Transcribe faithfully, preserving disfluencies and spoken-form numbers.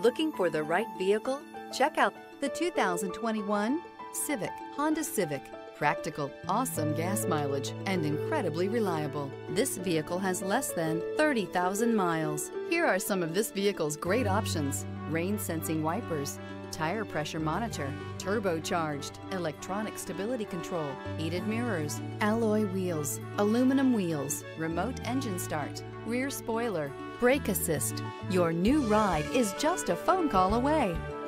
Looking for the right vehicle? Check out the two thousand twenty-one Civic, Honda Civic. Practical, awesome gas mileage, and incredibly reliable. This vehicle has less than thirty thousand miles. Here are some of this vehicle's great options: rain sensing wipers, tire pressure monitor, turbocharged, electronic stability control, heated mirrors, alloy wheels, aluminum wheels, remote engine start, rear spoiler, brake assist. Your new ride is just a phone call away.